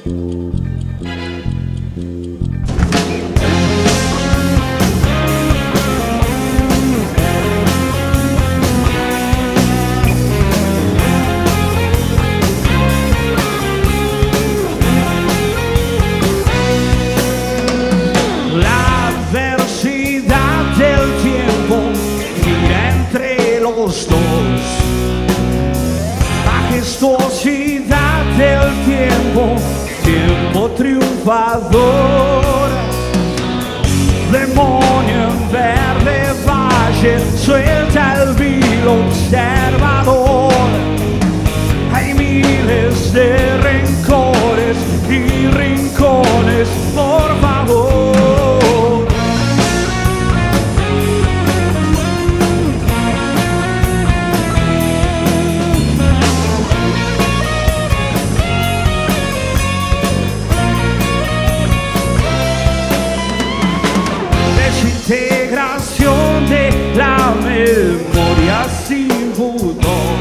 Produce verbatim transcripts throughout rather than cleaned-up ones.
Majestuosidad del tiempo, tiempo triunfador. Demonio en verde valle, suelta el vil observador. Hay miles de rencores y rincones, por favor. Desintegración de la memoria sin pudor.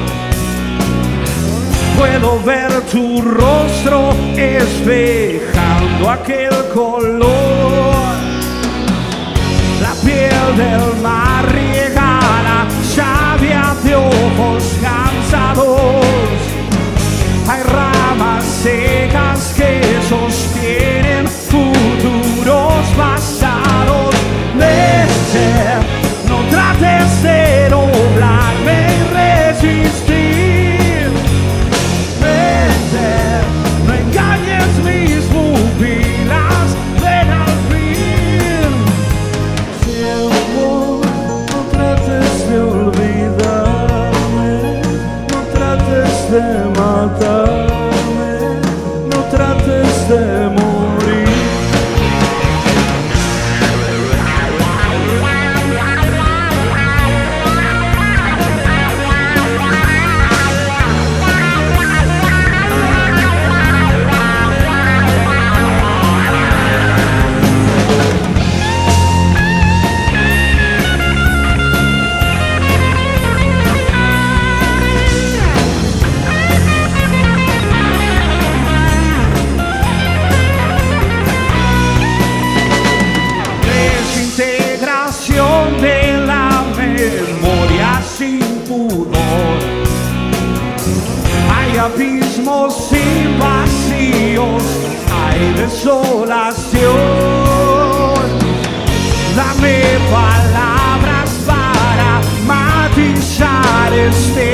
Puedo ver tu rostro espejando aquel color. La piel del mar regala savia de ojos cansados. Hay ramas secas que sostienen futuros pasados. Vete, no trates de doblarme y resistir. Vete, no engañes mis pupilas, ven al fin. Tiempo, no trates de olvidarme, no trates de matarme, no trates de morir. De la memoria sin pudor. Hay abismos sin vacíos, hay desolación. Dame palabras para matizar este